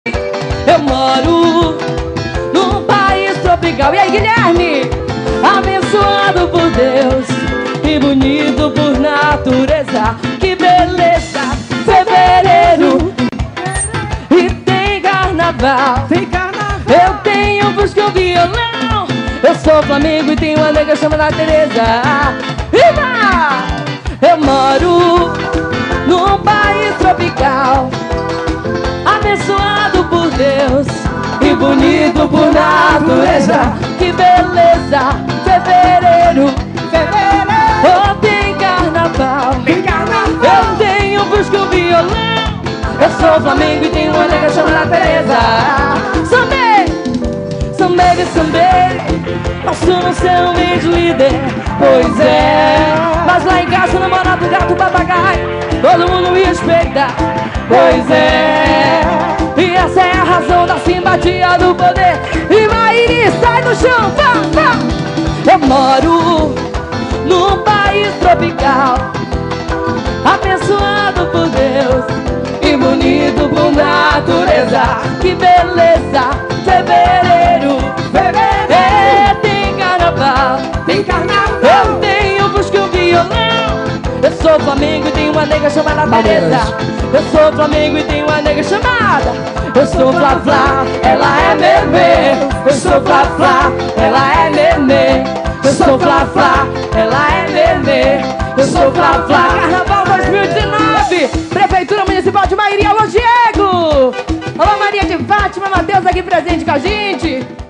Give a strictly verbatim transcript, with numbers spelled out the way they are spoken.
Eu moro num país tropical. E aí, Guilherme? Abençoado por Deus e bonito por natureza. Que beleza, fevereiro. E tem carnaval. Tem carnaval. Eu tenho busca o violão. Eu sou Flamengo e tenho uma nega chamada Tereza. Viva! Eu moro num país tropical, abençoado por Deus e bonito por natureza. Que beleza, fevereiro, fevereiro. Oh, tem carnaval. Tem carnaval. Eu tenho busca o violão. Eu sou Flamengo e tenho uma nega chamada Tereza. Sambei, sambei, sambei. Posso não ser um mês líder, pois é, mas lá em casa o namorado, gato, papagaio, todo mundo me respeita, pois é. E essa é a razão da simpatia do poder. E Maíri, sai do chão, vá, vá. Eu moro num país tropical, abençoado por Deus e bonito por natureza. Que beleza, fevereiro, fevereiro. É, tem carnaval, Tem carnaval. eu tenho busca o violão. Eu sou Flamengo e tenho uma nega chamada Tereza. Eu sou Flamengo e tenho uma nega chamada. Eu sou Flá Flá, ela é Nenê. Eu sou Flá Flá, ela é Nenê. Eu sou Flá Flá, ela é Nenê. Eu sou Flá Flá. Carnaval dois mil e dezenove, Prefeitura Municipal de Maíri. Alô, Diego! Alô, Maria de Fátima, Matheus aqui presente com a gente.